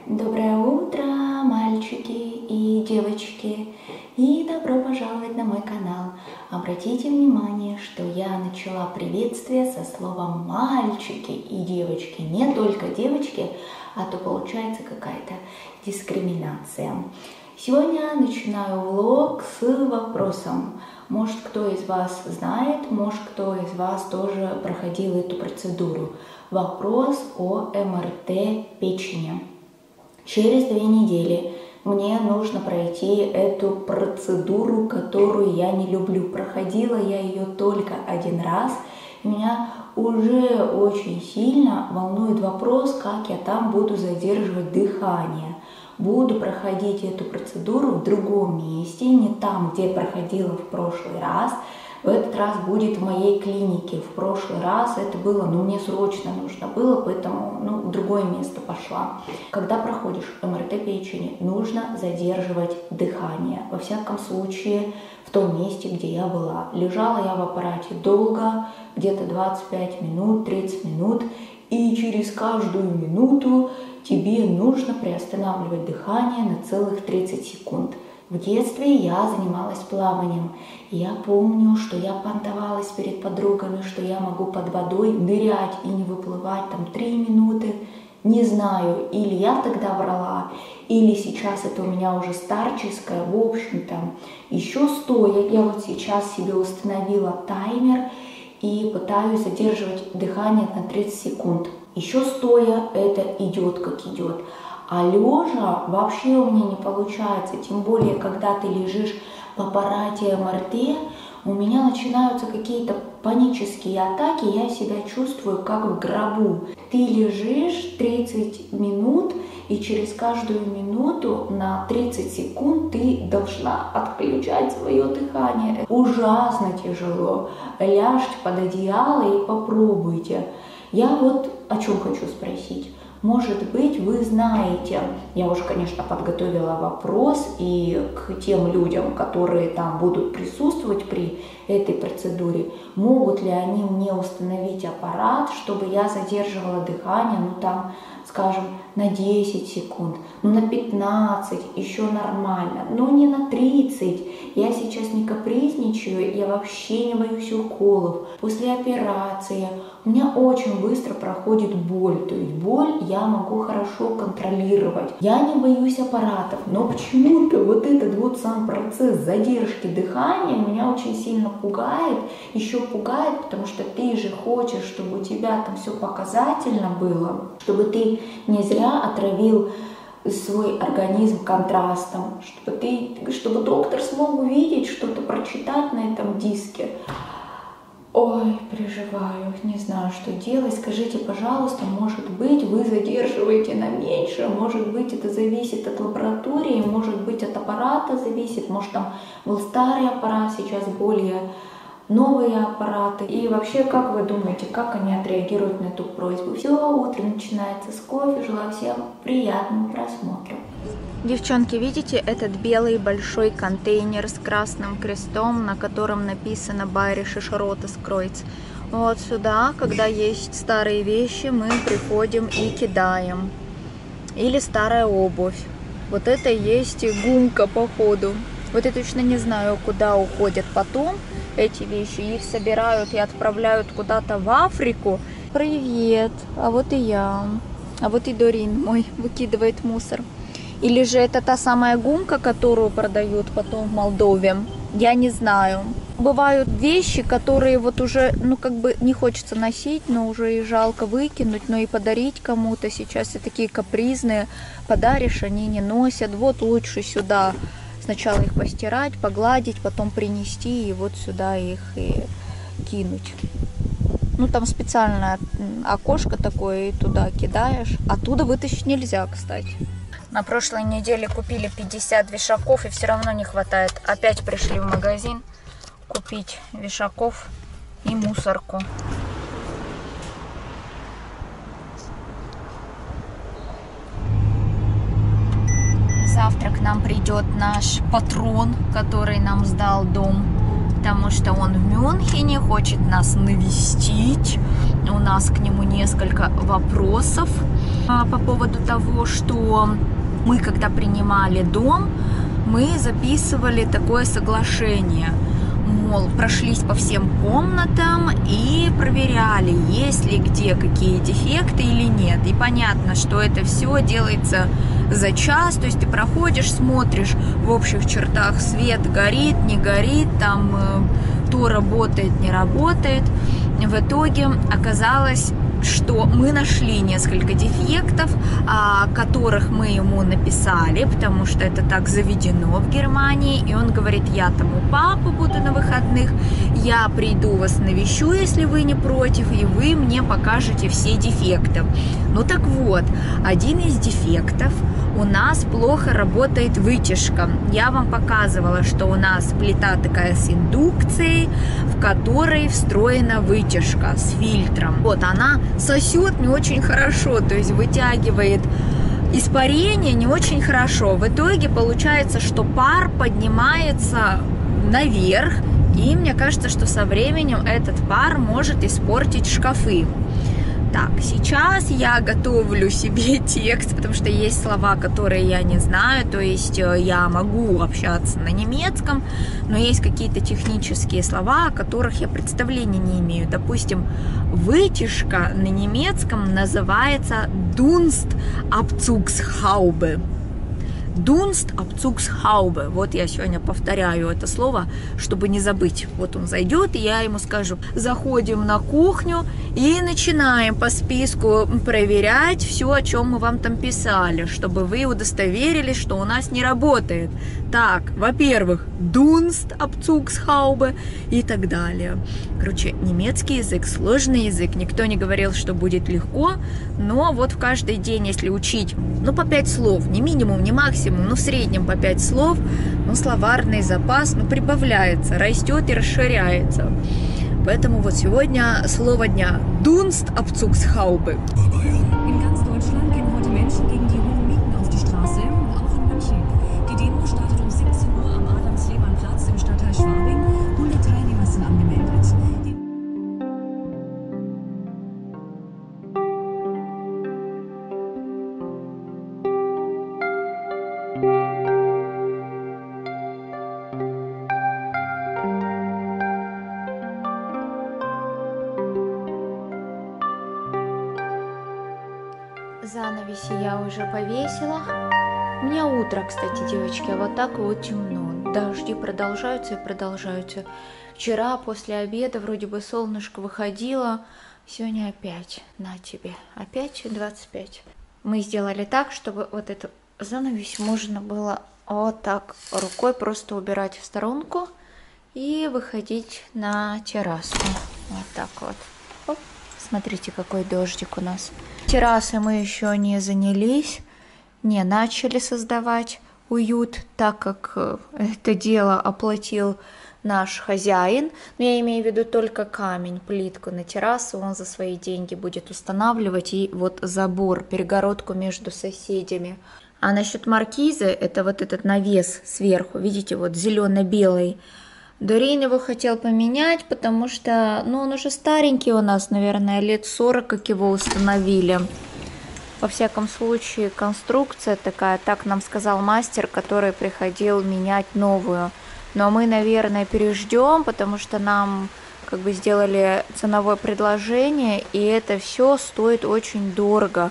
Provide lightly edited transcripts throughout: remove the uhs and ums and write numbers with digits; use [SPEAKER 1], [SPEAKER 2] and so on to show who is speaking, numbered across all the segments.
[SPEAKER 1] Доброе утро, мальчики и девочки, и добро пожаловать на мой канал. Обратите внимание, что я начала приветствие со словом мальчики и девочки, не только девочки, а то получается какая-то дискриминация. Сегодня я начинаю влог с вопросом. Может, кто из вас знает, может, кто из вас тоже проходил эту процедуру. Вопрос о МРТ печени. Через 2 недели мне нужно пройти эту процедуру, которую я не люблю. Проходила я ее только 1 раз. Меня уже очень сильно волнует вопрос, как я там буду задерживать дыхание. Буду проходить эту процедуру в другом месте, не там, где проходила в прошлый раз. В этот раз будет в моей клинике. В прошлый раз это было, мне срочно нужно было, поэтому в другое место пошла. Когда проходишь МРТ печени, нужно задерживать дыхание. Во всяком случае, в том месте, где я была. Лежала я в аппарате долго, где-то 25 минут, 30 минут. И через каждую минуту тебе нужно приостанавливать дыхание на целых 30 секунд. В детстве я занималась плаванием. Я помню, что я понтовалась перед подругами, что я могу под водой нырять и не выплывать 3 минуты. Не знаю, или я тогда врала, или сейчас это у меня уже старческое. В общем-то, еще стоя, я вот сейчас себе установила таймер и пытаюсь задерживать дыхание на 30 секунд. Еще стоя это идет как идет. А лежа вообще у меня не получается, тем более, когда ты лежишь в аппарате МРТ, у меня начинаются какие-то панические атаки, я себя чувствую как в гробу. Ты лежишь 30 минут, и через каждую минуту на 30 секунд ты должна отключать свое дыхание. Ужасно тяжело. Ляжьте под одеяло и попробуйте. Я вот о чем хочу спросить. Может быть, вы знаете, я уже, конечно, подготовила вопрос и к тем людям, которые там будут присутствовать при этой процедуре, могут ли они мне установить аппарат, чтобы я задерживала дыхание, скажем, на 10 секунд, на 15, еще нормально, но не на 30. Я сейчас не капризничаю, я вообще не боюсь уколов. После операции у меня очень быстро проходит боль, то есть боль я могу хорошо контролировать. Я не боюсь аппаратов, но почему-то вот этот сам процесс задержки дыхания меня очень сильно пугает. Еще пугает, потому что ты же хочешь, чтобы у тебя там все показательно было, чтобы ты не зря отравил свой организм контрастом, чтобы доктор смог увидеть, что-то прочитать на этом диске. Ой, переживаю, не знаю, что делать. Скажите, пожалуйста, может быть, вы задерживаете на меньше, может быть, это зависит от лаборатории, может быть, от аппарата зависит, может, там был старый аппарат, сейчас более новые аппараты. И вообще, как вы думаете, как они отреагируют на эту просьбу? Все, утро начинается с кофе. Желаю всем приятного просмотра.
[SPEAKER 2] Девчонки, видите этот белый большой контейнер с красным крестом, на котором написано Bayerisches Rotes Kreuz? Вот сюда, когда есть старые вещи, мы приходим и кидаем. Или старая обувь. Вот это и есть гумка, походу. Вот я точно не знаю, куда уходят потом эти вещи. Их собирают и отправляют куда-то в Африку. Привет, а вот и я. А вот и Дорин мой выкидывает мусор. Или же это та самая гумка, которую продают потом в Молдове? Я не знаю. Бывают вещи, которые вот уже, не хочется носить, но уже и жалко выкинуть, но и подарить кому-то. Сейчас все такие капризные. Подаришь, они не носят. Вот лучше сюда. Сначала их постирать, погладить, потом принести и вот сюда их и кинуть. Там специальное окошко такое, и туда кидаешь. Оттуда вытащить нельзя, кстати. На прошлой неделе купили 50 вешаков и все равно не хватает. Опять пришли в магазин купить вешаков и мусорку. Завтра к нам придет наш патрон, который нам сдал дом, потому что он в Мюнхене, хочет нас навестить. У нас к нему несколько вопросов. по поводу того, что мы, когда принимали дом, мы записывали такое соглашение. Мол, прошлись по всем комнатам и проверяли, есть ли где какие дефекты или нет. И понятно, что это все делается за час, то есть ты проходишь, смотришь в общих чертах, свет горит, не горит, там то работает, не работает. В итоге оказалось, что мы нашли несколько дефектов, которых мы ему написали, потому что это так заведено в Германии, и он говорит: я там у папы буду на выходных, я приду вас навещу, если вы не против, и вы мне покажете все дефекты. Ну так вот, один из дефектов: у нас плохо работает вытяжка. Я вам показывала, что у нас плита такая с индукцией, в которой встроена вытяжка с фильтром. Вот она сосет не очень хорошо, то есть вытягивает испарение не очень хорошо. В итоге получается, что пар поднимается наверх, и мне кажется, что со временем этот пар может испортить шкафы. Так, сейчас я готовлю себе текст, потому что есть слова, которые я не знаю, то есть я могу общаться на немецком, но есть какие-то технические слова, о которых я представления не имею. Допустим, вытяжка на немецком называется Dunstabzugshaube. Dunstabzugshaube. Вот я сегодня повторяю это слово, чтобы не забыть. Вот он зайдет, и я ему скажу: заходим на кухню и начинаем по списку проверять все, о чем мы вам там писали, чтобы вы удостоверились, что у нас не работает. Так, во-первых, Dunstabzugshaube и так далее. Короче, немецкий язык, сложный язык. Никто не говорил, что будет легко, но вот в каждый день, если учить, ну, по 5 слов, не минимум, не максимум, но в среднем по 5 слов, ну, словарный запас, ну, прибавляется, растет и расширяется. Поэтому вот сегодня слово дня – Dunstabzugshaube. Занавеси я уже повесила. У меня утро, кстати, девочки, а вот так вот темно. Дожди продолжаются и продолжаются. Вчера после обеда вроде бы солнышко выходило. Сегодня опять, на тебе, опять 25. Мы сделали так, чтобы вот эту занавесь можно было вот так рукой просто убирать в сторонку и выходить на террасу. Вот так вот. Оп. Смотрите, какой дождик у нас. Террасы мы еще не занялись, не начали создавать уют, так как это дело оплатил наш хозяин. Но я имею в виду только камень, плитку на террасу он за свои деньги будет устанавливать. И вот забор, перегородку между соседями. А насчет маркизы, это вот этот навес сверху, видите, вот зелено-белый. Дорин его хотел поменять, потому что, ну, он уже старенький у нас, наверное, лет 40, как его установили. Во всяком случае, конструкция такая, так нам сказал мастер, который приходил менять новую. Но мы, наверное, переждем, потому что нам как бы сделали ценовое предложение, и это все стоит очень дорого.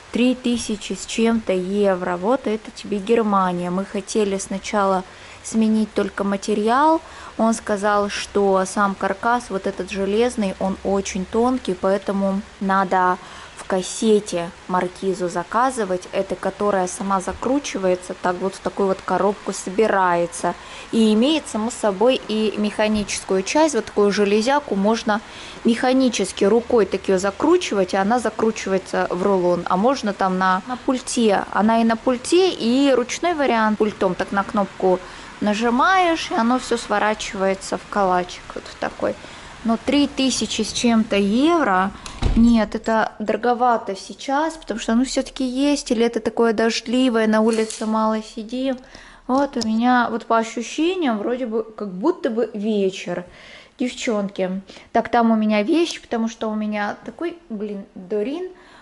[SPEAKER 2] 3000 с чем-то евро. Вот это тебе Германия. Мы хотели сначала сменить только материал. Он сказал, что сам каркас, вот этот железный, он очень тонкий, поэтому надо в кассете маркизу заказывать, это которая сама закручивается, так вот в такую вот коробку собирается. И имеет, само собой, и механическую часть, вот такую железяку можно механически рукой так ее закручивать, и она закручивается в рулон. А можно там на пульте, она и на пульте, и ручной вариант пультом, так на кнопку нажимаешь, и оно все сворачивается в калачик вот в такой. Но 3000 с чем-то евро, нет, это дороговато сейчас, потому что, ну, все-таки есть, и лето такое дождливое, на улице мало сидим. Вот у меня, вот по ощущениям, вроде бы, как будто бы вечер. Девчонки, так, там у меня вещи, потому что у меня такой, блин, Дорин,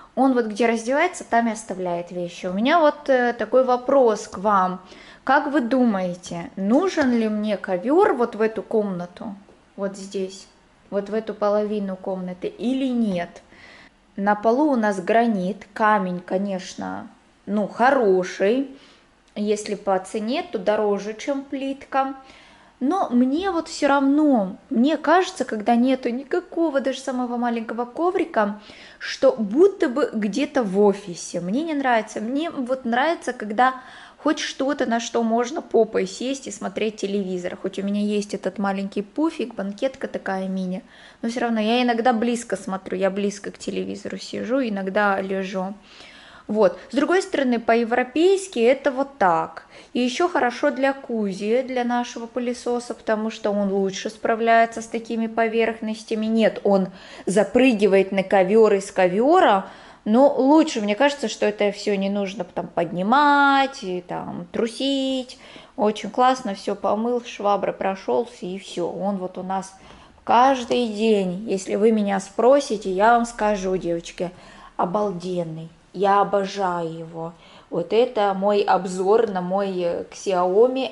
[SPEAKER 2] Он вот где раздевается, там и оставляет вещи. У меня вот такой вопрос к вам. Как вы думаете, нужен ли мне ковер вот в эту комнату, вот здесь, вот в эту половину комнаты или нет? На полу у нас гранит, камень, конечно, ну, хороший. Если по цене, то дороже, чем плитка. Но мне вот все равно, мне кажется, когда нету никакого даже самого маленького коврика, что будто бы где-то в офисе. Мне не нравится. Мне вот нравится, когда хоть что-то, на что можно попой сесть и смотреть телевизор. Хоть у меня есть этот маленький пуфик, банкетка такая мини, но все равно я иногда близко смотрю, я близко к телевизору сижу, иногда лежу. Вот. С другой стороны, по-европейски это вот так. И еще хорошо для Кузи, для нашего пылесоса, потому что он лучше справляется с такими поверхностями. Нет, он запрыгивает на ковер из ковера, но лучше, мне кажется, что это все не нужно там поднимать, и, там, трусить. Очень классно, все помыл, шваброй прошелся, и все. Он вот у нас каждый день, если вы меня спросите, я вам скажу, девочки, обалденный. Я обожаю его. Вот это мой обзор на мой Xiaomi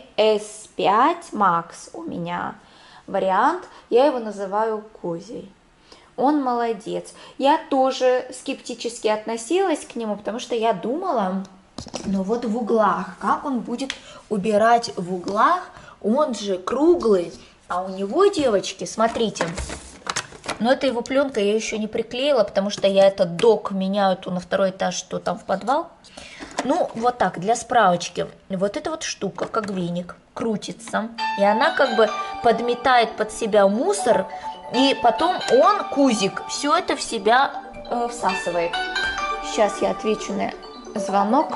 [SPEAKER 2] S5 Max у меня вариант. Я его называю Козей. Он молодец. Я тоже скептически относилась к нему, потому что я думала, ну вот в углах, как он будет убирать в углах, он же круглый, а у него, девочки, смотрите, но это его пленка я еще не приклеила, потому что я этот док меняю то на второй этаж, что там в подвал. Ну, вот так, для справочки. Вот эта вот штука, как веник, крутится. И она как бы подметает под себя мусор, и потом он, Кузик, все это в себя всасывает. Сейчас я отвечу на звонок.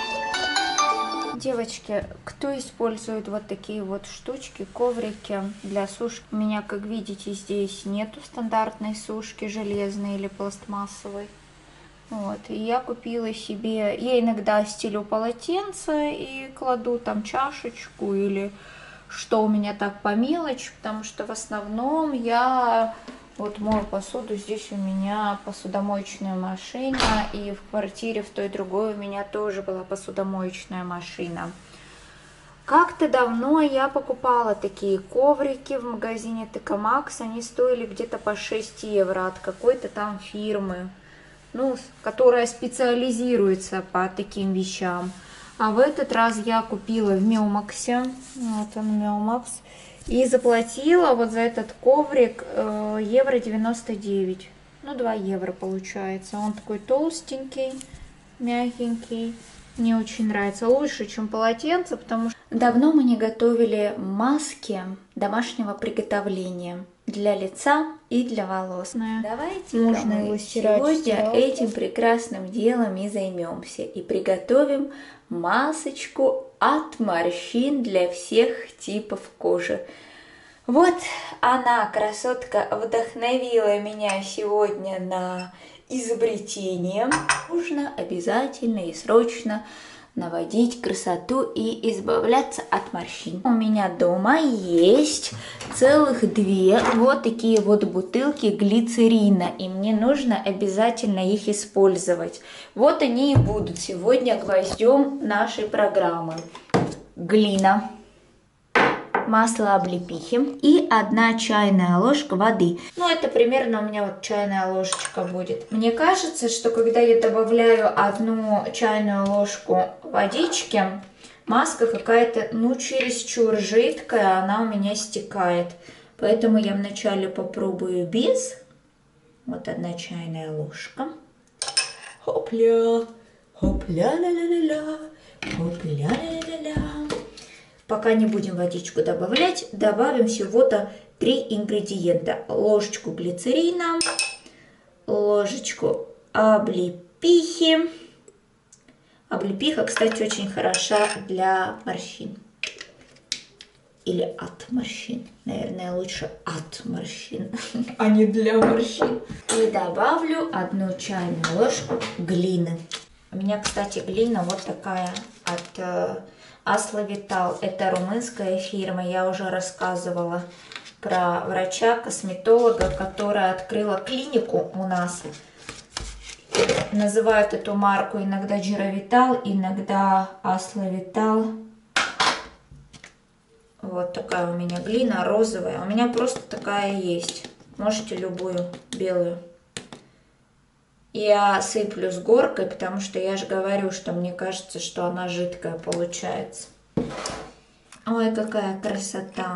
[SPEAKER 2] Девочки, кто использует вот такие вот штучки, коврики для сушки? У меня, как видите, здесь нету стандартной сушки, железной или пластмассовой. Вот, и я купила себе, я иногда стелю полотенце и кладу там чашечку или что у меня так по мелочи, потому что в основном я вот мою посуду, здесь у меня посудомоечная машина, и в квартире в той другой у меня тоже была посудомоечная машина. Как-то давно я покупала такие коврики в магазине ТК Макс, они стоили где-то по 6 евро от какой-то там фирмы, ну, которая специализируется по таким вещам. А в этот раз я купила в Меомаксе, вот он Меомакс, и заплатила вот за этот коврик евро 99, ну 2 евро получается. Он такой толстенький, мягенький, мне очень нравится, лучше, чем полотенце, потому что давно мы не готовили маски домашнего приготовления для лица и для волос. Давайте
[SPEAKER 1] Можно его стирать.
[SPEAKER 2] сегодня этим прекрасным делом и займемся и приготовим масочку от морщин для всех типов кожи. Вот она, красотка, вдохновила меня сегодня на изобретение. Нужно обязательно и срочно наводить красоту и избавляться от морщин. У меня дома есть целых 2 вот такие вот бутылки глицерина, и мне нужно обязательно их использовать. Вот они и будут сегодня гвоздем нашей программы. Глина, масло облепихи и 1 чайная ложка воды. Ну, это примерно у меня вот чайная ложечка будет. Мне кажется, что когда я добавляю 1 чайную ложку водички, маска какая-то, ну, чересчур жидкая, она у меня стекает. Поэтому я вначале попробую без. Вот 1 чайная ложка. Хопля, хопля, ля-ля-ля-ля, хопля, ля-ля-ля-ля. Пока не будем водичку добавлять, добавим всего-то 3 ингредиента. Ложечку глицерина, ложечку облепихи. Облепиха, кстати, очень хороша для морщин. Или от морщин. Наверное, лучше от морщин, а не для морщин. И добавлю 1 чайную ложку глины. У меня, кстати, глина вот такая от Asla Vital. Это румынская фирма. Я уже рассказывала про врача-косметолога, которая открыла клинику у нас. Называют эту марку иногда Giravital, иногда Aslovital. Вот такая у меня глина розовая. У меня просто такая есть. Можете любую белую. Я сыплю с горкой, потому что я же говорю, что мне кажется, что она жидкая получается. Ой, какая красота.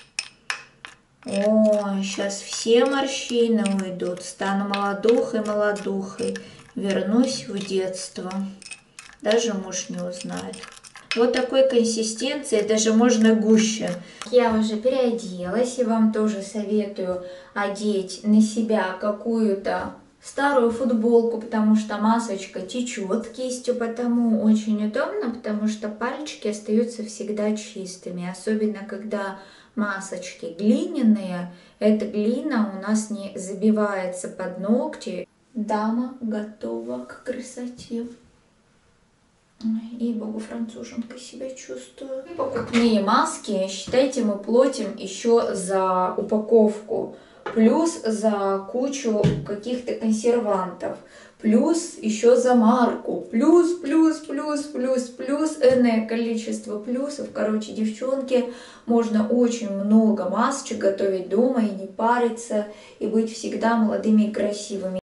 [SPEAKER 2] Ой, сейчас все морщины уйдут. Стану молодухой. Вернусь в детство. Даже муж не узнает. Вот такой консистенции, даже можно гуще. Я уже переоделась и вам тоже советую одеть на себя какую-то старую футболку, потому что масочка течет кистью, потому очень удобно, потому что пальчики остаются всегда чистыми, особенно когда масочки глиняные, эта глина у нас не забивается под ногти. Дама готова к красоте. Ей-богу, француженкой себя чувствую. Покупные маски, считайте, мы платим еще за упаковку, плюс за кучу каких-то консервантов, плюс еще за марку, плюс энное количество плюсов. Короче, девчонки, можно очень много масочек готовить дома и не париться, и быть всегда молодыми и красивыми.